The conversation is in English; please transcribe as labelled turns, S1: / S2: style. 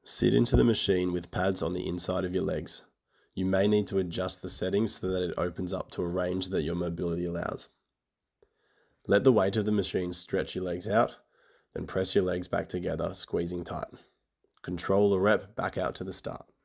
S1: Sit into the machine with pads on the inside of your legs. You may need to adjust the settings so that it opens up to a range that your mobility allows. Let the weight of the machine stretch your legs out, then press your legs back together, squeezing tight. Control the rep back out to the start.